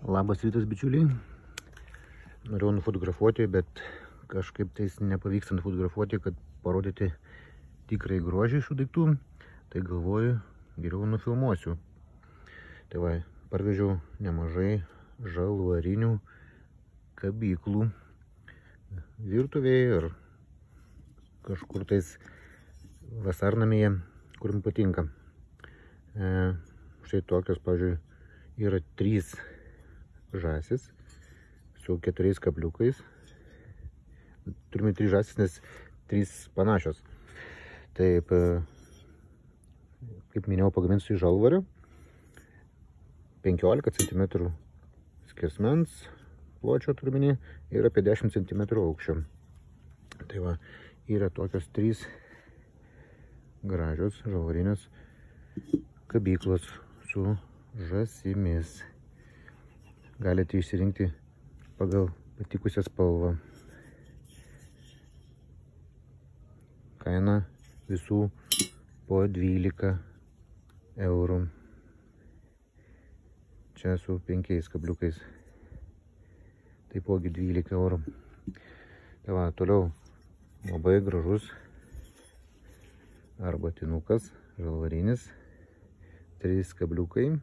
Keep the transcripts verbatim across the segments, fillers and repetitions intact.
Labas rytas, bičiuliai. Norėjau nufotografuoti, bet kažkaip tais nepavyksta nufotografuoti, kad parodyti tikrai grožį šių daiktų. Tai galvoju, geriau nufilmuosiu. Tai va, parvežiau nemažai žalvarinių kabyklų virtuvėje ir kažkur tais vasarnamėje, kur man patinka. E, štai tokios, pavyzdžiui, yra trys žąsis su keturiais kabliukais. Turime trys žąsis, nes trys panašios. Taip, kaip minėjau, pagaminsiu iš žalvario. penkiolika centimetrų skersmens pločio turminį ir apie dešimt centimetrų aukščio. Tai va, yra tokios trys gražios žalvarinės kabyklos su žąsimis. Galite išsirinkti pagal patikusią spalvą. Kaina visų po dvylika eurų. Čia su penkiais kabliukais. Taipogi dvylika eurų. Tai va, toliau labai gražus arbatinukas, žalvarinis. Trys kabliukai.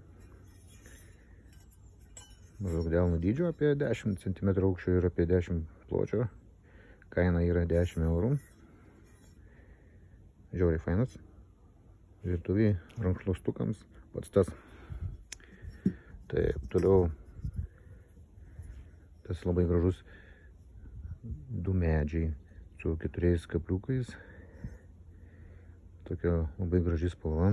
Maždaug delno dydžio, apie dešimt centimetrų aukščio ir apie dešimt pločio. Kaina yra dešimt eurų. Žiauriai fainas. Virtuvėje rankšluostukams pats tas. Taip, toliau tas labai gražus du medžiai su keturiais kabliukais. Tokia labai graži spalva.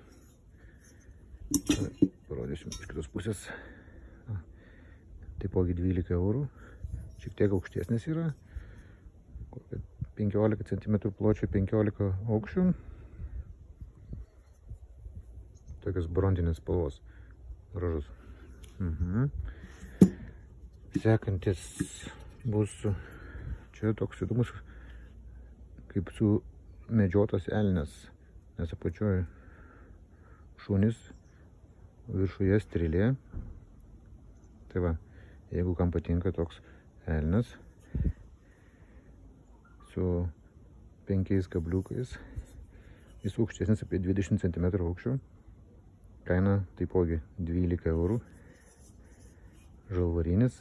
Parodysim iš kitos pusės. Taipogi dvylika eurų. Šiek tiek aukštesnis yra. penkiolika centimetrų pločio, penkiolika aukščių. Tokios bronzinės spalvos. Gražus. Mhm. Sekantis bus čia toks įdomus, kaip su medžiotas elnias. Nes apačioje šunys, viršuje strėlė. Tai va, jeigu kam patinka toks elnias su penkiais kabliukais, jis aukštesnis apie dvidešimt centimetrų aukščio. Kaina taipogi dvylika eurų. Žalvarinis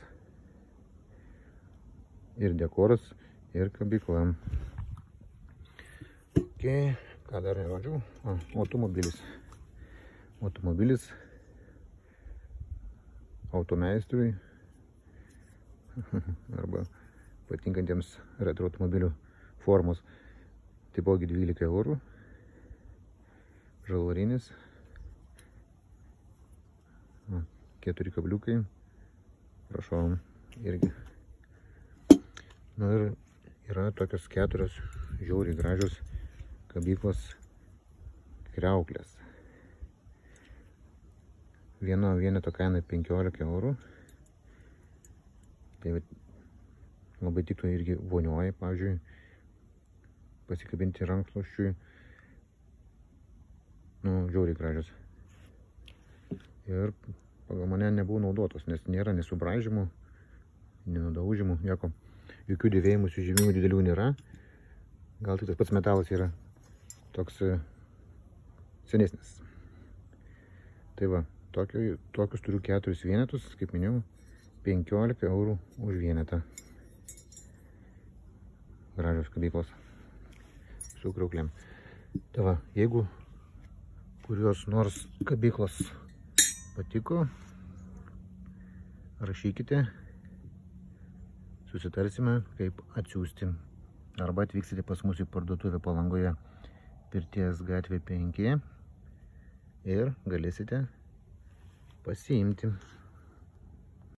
ir dekoras ir kabykla. Okay. Ką dar nerodžiau? A, automobilis. Automobilis automeistrui arba patinkantiems retro automobilių formos. Taipogi dvylika eurų. Žalvarinis. Keturi kabliukai. Prašau, irgi. Nu ir yra tokios keturios žiauriai gražios kabyklos kriauklės. Vieno vieneto kaina penkiolika eurų. Tai labai tiktų irgi vonioje, pavyzdžiui, pasikabinti rankšluosčiui. Nu, žiauriai gražios. Ir pagal mane nebuvo naudotos, nes nėra nesubraižymų, nenudaužymų, nieko. Jokių dėvėjimų, sužymimų didelių nėra. Gal tik tas pats metalas yra toks senesnis. Tai va, tokio, tokius turiu keturis vienetus, kaip minėjau, penkiolika eurų už vienetą. Gražios kabyklos su kriauklėm. Tai va, jeigu kurios nors kabyklos patiko, rašykite, susitarsime, kaip atsiųsti. Arba atvyksite pas mus į parduotuvę Palangoje, Pirties gatvė penki ir galėsite pasiimti.